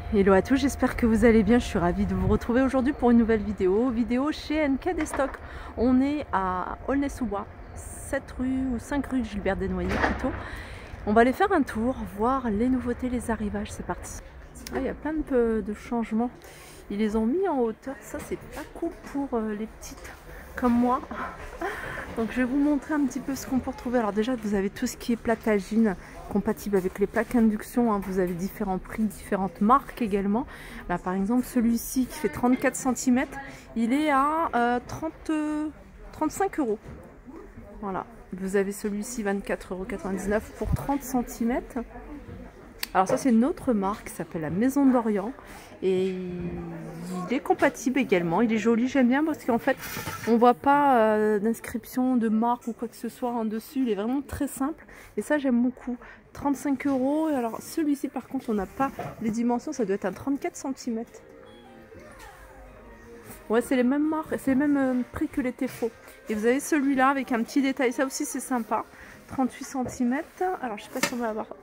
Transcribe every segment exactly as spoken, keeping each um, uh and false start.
Hello à tous, j'espère que vous allez bien. Je suis ravie de vous retrouver aujourd'hui pour une nouvelle vidéo. Vidéo chez N K des Stocks. On est à Aulnay-sous-Bois, sept rue ou cinq rue Gilbert Desnoyers plutôt. On va aller faire un tour, voir les nouveautés, les arrivages. C'est parti. Ah, il y a plein de, de changements. Ils les ont mis en hauteur. Ça, c'est pas cool pour euh, les petites comme moi. Donc je vais vous montrer un petit peu ce qu'on peut retrouver. Alors déjà, vous avez tout ce qui est platagine compatible avec les plaques induction, hein. Vous avez différents prix, différentes marques également. Là par exemple, celui-ci qui fait trente-quatre centimètres, il est à euh, trente, trente-cinq euros. Voilà. Vous avez celui-ci vingt-quatre euros quatre-vingt-dix-neuf pour trente centimètres. Alors ça c'est une autre marque qui s'appelle la Maison d'Orient et il est compatible également, il est joli, j'aime bien parce qu'en fait on voit pas euh, d'inscription de marque ou quoi que ce soit en dessus, il est vraiment très simple et ça j'aime beaucoup. trente-cinq euros. Alors celui-ci par contre on n'a pas les dimensions, ça doit être un trente-quatre centimètres. Ouais, c'est les mêmes marques, c'est les mêmes euh, prix que les Tefaux. Et vous avez celui-là avec un petit détail, ça aussi c'est sympa, trente-huit centimètres. Alors je sais pas si on va avoir...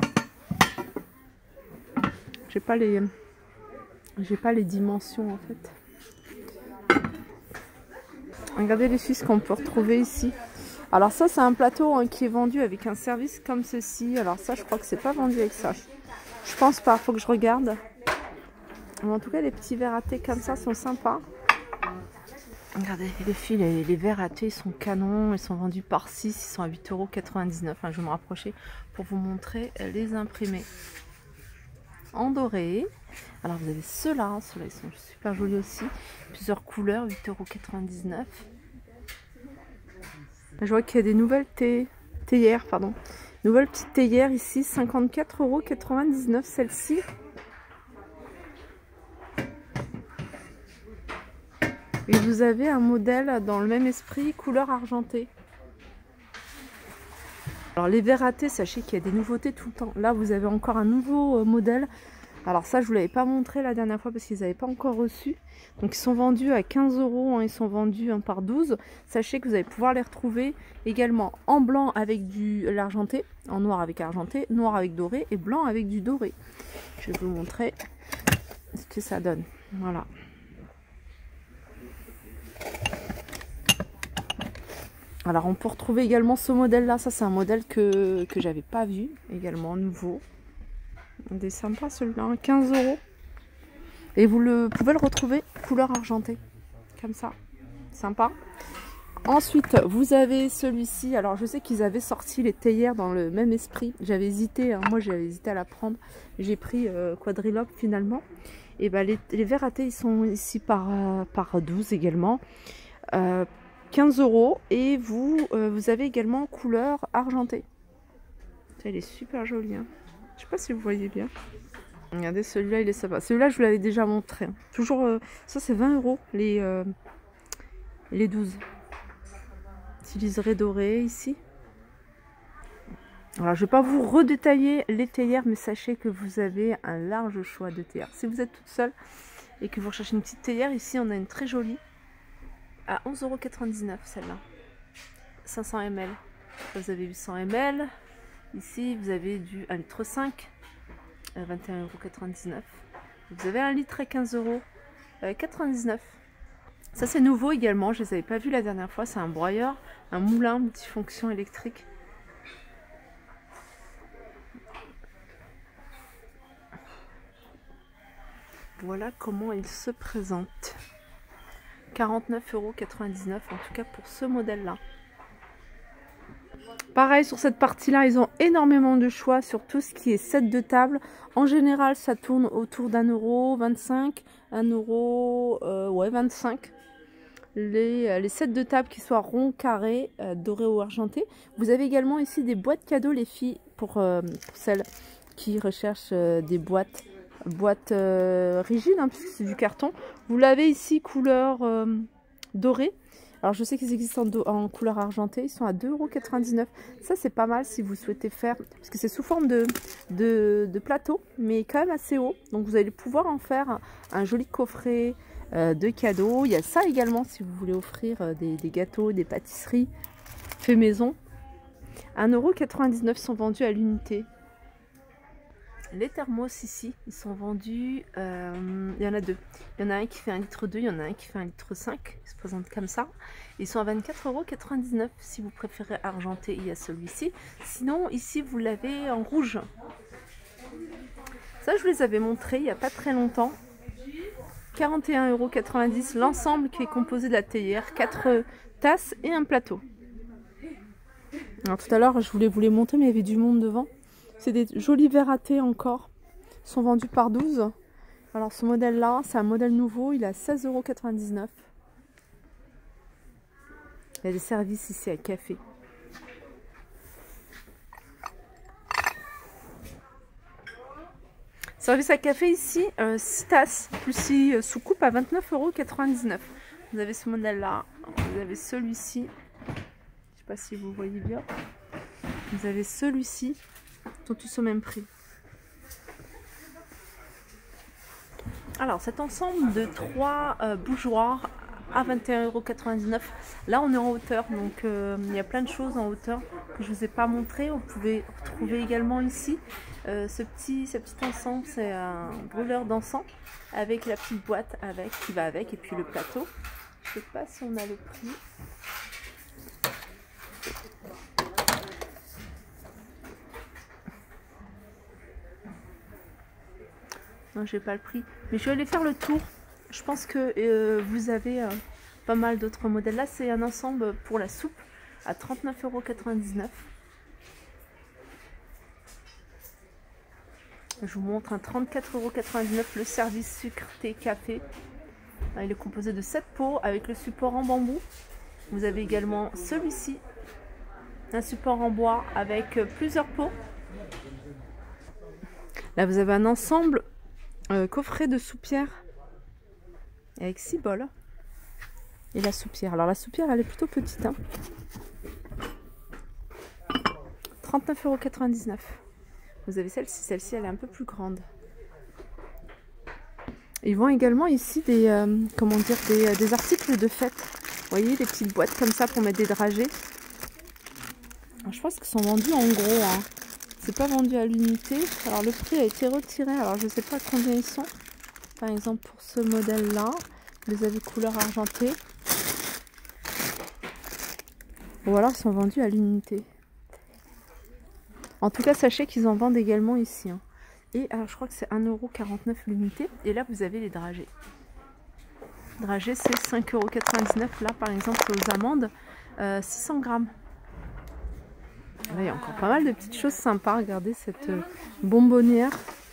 J'ai pas les j'ai pas les dimensions en fait. Regardez les fils qu'on peut retrouver ici. Alors ça c'est un plateau hein, qui est vendu avec un service comme ceci. Alors ça je crois que c'est pas vendu avec ça. Je pense pas, faut que je regarde. Mais en tout cas les petits verres à thé comme ça sont sympas. Regardez les fils, les, les verres à thé ils sont canons, ils sont vendus par six, ils sont à huit euros quatre-vingt-dix-neuf. Enfin, je vais me rapprocher pour vous montrer les imprimés. En doré. Alors vous avez ceux-là, ceux-là ils sont super jolis aussi, plusieurs couleurs, huit euros quatre-vingt-dix-neuf. Je vois qu'il y a des nouvelles thé... théières, pardon, nouvelles petites théières ici, cinquante-quatre euros quatre-vingt-dix-neuf celle-ci. Et vous avez un modèle dans le même esprit, couleur argentée. Alors les verres à thé, sachez qu'il y a des nouveautés tout le temps. Là vous avez encore un nouveau euh, modèle. Alors ça je vous l'avais pas montré la dernière fois parce qu'ils n'avaient pas encore reçu. Donc ils sont vendus à quinze euros, hein, ils sont vendus hein, par douze. Sachez que vous allez pouvoir les retrouver également en blanc avec du l'argenté, en noir avec argenté, noir avec doré et blanc avec du doré. Je vais vous montrer ce que ça donne. Voilà. Alors on peut retrouver également ce modèle là, ça c'est un modèle que, que j'avais pas vu, également nouveau. Il est sympa celui-là, quinze euros. Et vous le, pouvez le retrouver couleur argentée, comme ça, sympa. Ensuite vous avez celui-ci, alors je sais qu'ils avaient sorti les théières dans le même esprit. J'avais hésité, hein, moi j'avais hésité à la prendre, j'ai pris euh, Quadrilobe finalement. Et ben les, les verres à thé ils sont ici par, euh, par douze également. Euh, quinze euros et vous, euh, vous avez également couleur argentée. Elle est super jolie. Hein. Je sais pas si vous voyez bien. Regardez celui-là, il est sympa. Celui-là, je vous l'avais déjà montré. Hein. Toujours, euh, ça c'est vingt euros les, euh, les douze. Utiliserez doré ici. Alors, je vais pas vous redétailler les théières, mais sachez que vous avez un large choix de théières. Si vous êtes toute seule et que vous recherchez une petite théière, ici on a une très jolie. À onze euros quatre-vingt-dix-neuf celle-là, cinq cents millilitres. Vous avez huit cents millilitres. Ici vous avez du un litre cinq, vingt et un euros quatre-vingt-dix-neuf. Vous avez un litre à quinze euros quatre-vingt-dix-neuf. Ça c'est nouveau également, je ne les avais pas vus la dernière fois. C'est un broyeur, un moulin multifonction électrique. Voilà comment il se présente. quarante-neuf euros quatre-vingt-dix-neuf en tout cas pour ce modèle là. Pareil sur cette partie là ils ont énormément de choix sur tout ce qui est set de table. En général ça tourne autour d'un euro vingt-cinq, un euro euh, ouais vingt-cinq. Les, les sets de table qui soient ronds, carrés, euh, dorés ou argentés. Vous avez également ici des boîtes cadeaux les filles pour, euh, pour celles qui recherchent euh, des boîtes boîte euh, rigide hein, puisque c'est du carton. Vous l'avez ici couleur euh, dorée. Alors je sais qu'ils existent en, en couleur argentée, ils sont à deux euros quatre-vingt-dix-neuf. Ça c'est pas mal si vous souhaitez faire, parce que c'est sous forme de, de, de plateau, mais quand même assez haut. Donc vous allez pouvoir en faire un, un joli coffret euh, de cadeaux. Il y a ça également si vous voulez offrir euh, des, des gâteaux, des pâtisseries fait maison. un euro quatre-vingt-dix-neuf sont vendus à l'unité. les thermos ici, ils sont vendus, euh, il y en a deux. Il y en a un qui fait un litre deux, il y en a un qui fait un litre cinq, ils se présentent comme ça. Ils sont à vingt-quatre euros quatre-vingt-dix-neuf. Si vous préférez argenté, il y a celui-ci. Sinon, ici, vous l'avez en rouge. Ça, je vous les avais montrés il n'y a pas très longtemps. quarante et un euros quatre-vingt-dix, l'ensemble qui est composé de la théière, quatre tasses et un plateau. Alors tout à l'heure, je voulais vous les montrer, mais il y avait du monde devant. C'est des jolis verres à thé encore. Ils sont vendus par douze. Alors ce modèle-là, c'est un modèle nouveau, il est à seize euros quatre-vingt-dix-neuf. Il y a des services ici à café. Service à café ici, euh, six tasses, plus six soucoupes à vingt-neuf euros quatre-vingt-dix-neuf. Vous avez ce modèle-là, vous avez celui-ci. Je ne sais pas si vous voyez bien. Vous avez celui-ci, ils sont tous au même prix. Alors cet ensemble de trois euh, bougeoirs à vingt et un euros quatre-vingt-dix-neuf. Là on est en hauteur, donc euh, il y a plein de choses en hauteur que je ne vous ai pas montré. Vous pouvez retrouver également ici euh, ce, petit, ce petit ensemble, c'est un brûleur d'encens avec la petite boîte avec, qui va avec, et puis le plateau. Je ne sais pas si on a le prix. Non, j'ai pas le prix, mais je vais aller faire le tour. Je pense que euh, vous avez euh, pas mal d'autres modèles. Là, c'est un ensemble pour la soupe à trente-neuf euros quatre-vingt-dix-neuf. Je vous montre un trente-quatre euros quatre-vingt-dix-neuf, le service sucre, thé, café. Il est composé de sept pots avec le support en bambou. Vous avez également celui-ci, un support en bois avec plusieurs pots. Là, vous avez un ensemble Euh, coffret de soupière avec six bols et la soupière. Alors la soupière elle est plutôt petite, hein. trente-neuf euros quatre-vingt-dix-neuf. Vous avez celle-ci, celle-ci elle est un peu plus grande. Ils vendent également ici des euh, comment dire des, des articles de fête. Vous voyez, des petites boîtes comme ça pour mettre des dragées. Alors, je pense qu'ils sont vendus en gros, hein. C'est pas vendu à l'unité. Alors le prix a été retiré. Alors je sais pas combien ils sont. Par exemple pour ce modèle là, vous les avez couleur argentée. Ou alors ils sont vendus à l'unité. En tout cas sachez qu'ils en vendent également ici, hein. Et alors je crois que c'est un euro quarante-neuf l'unité. Et là vous avez les dragées. Dragées c'est cinq euros quatre-vingt-dix-neuf. Là par exemple c'est aux amandes, euh, six cents grammes. Là, il y a encore pas mal de petites choses sympas. Regardez cette euh, bonbonnière.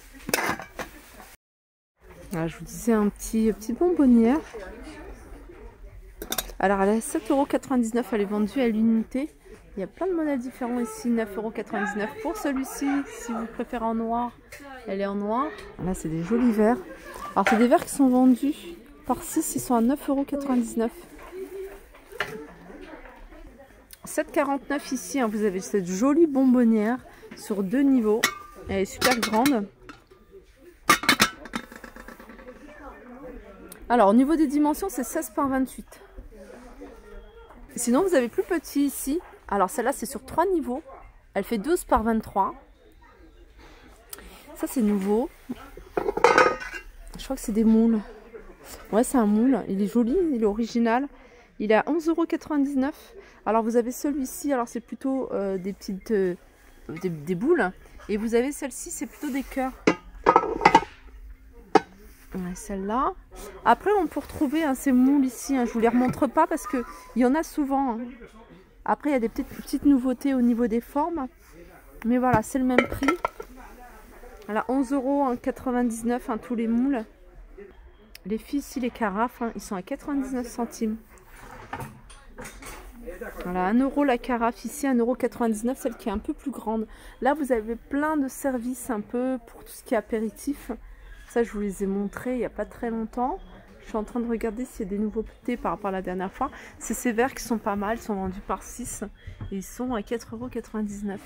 Là, je vous disais un petit, petite bonbonnière. Alors elle est à sept euros quatre-vingt-dix-neuf. Elle est vendue à l'unité. Il y a plein de modèles différents ici. neuf euros quatre-vingt-dix-neuf pour celui-ci. Si vous préférez en noir, elle est en noir. Là c'est des jolis verres. Alors c'est des verres qui sont vendus par six. Ils sont à neuf euros quatre-vingt-dix-neuf. sept quarante-neuf ici, hein, vous avez cette jolie bonbonnière sur deux niveaux. Elle est super grande. Alors au niveau des dimensions, c'est seize par vingt-huit. Sinon vous avez plus petit ici. Alors celle-là c'est sur trois niveaux. Elle fait douze par vingt-trois. Ça c'est nouveau. Je crois que c'est des moules. Ouais, c'est un moule. Il est joli, il est original. Il est à onze euros quatre-vingt-dix-neuf. Alors vous avez celui-ci, alors c'est plutôt euh, des petites euh, des, des boules. Et vous avez celle-ci, c'est plutôt des cœurs. Ouais, celle-là. Après on peut retrouver hein, ces moules ici. Hein, je vous les remontre pas parce que il y en a souvent. Hein. Après il y a des petites, petites nouveautés au niveau des formes. Mais voilà, c'est le même prix. Voilà, onze euros quatre-vingt-dix-neuf hein, tous les moules. Les filles ici, les carafes, hein, ils sont à quatre-vingt-dix-neuf centimes. Voilà, un euro la carafe ici, un euro quatre-vingt-dix-neuf, celle qui est un peu plus grande. Là, vous avez plein de services un peu pour tout ce qui est apéritif. Ça, je vous les ai montrés il n'y a pas très longtemps. Je suis en train de regarder s'il y a des nouveautés par rapport à la dernière fois. C'est ces verres qui sont pas mal, ils sont vendus par six et ils sont à quatre euros quatre-vingt-dix-neuf.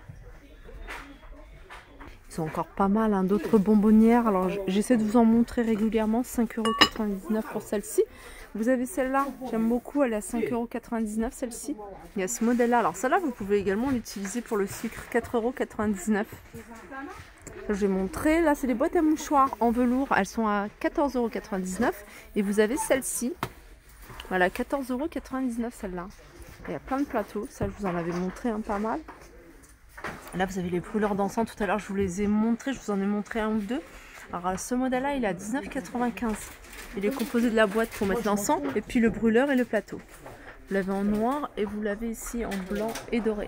Ils sont encore pas mal, hein, d'autres bonbonnières. Alors, j'essaie de vous en montrer régulièrement. cinq euros quatre-vingt-dix-neuf pour celle-ci. Vous avez celle-là, j'aime beaucoup, elle est à cinq euros quatre-vingt-dix-neuf celle-ci. Il y a ce modèle-là. Alors celle-là, vous pouvez également l'utiliser pour le sucre, quatre euros quatre-vingt-dix-neuf. je vais montrer. Là, c'est les boîtes à mouchoirs en velours. Elles sont à quatorze euros quatre-vingt-dix-neuf. Et vous avez celle-ci. Voilà, quatorze euros quatre-vingt-dix-neuf celle-là. Il y a plein de plateaux. Ça, je vous en avais montré un pas mal. Là, vous avez les brûleurs d'encens. Tout à l'heure, je vous les ai montrés. Je vous en ai montré un ou deux. Alors, ce modèle-là, il est à dix-neuf quatre-vingt-quinze. Il est composé de la boîte pour mettre l'encens et puis le brûleur et le plateau. Vous l'avez en noir et vous l'avez ici en blanc et doré.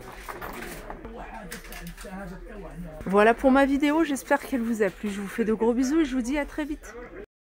Voilà pour ma vidéo, j'espère qu'elle vous a plu. Je vous fais de gros bisous et je vous dis à très vite.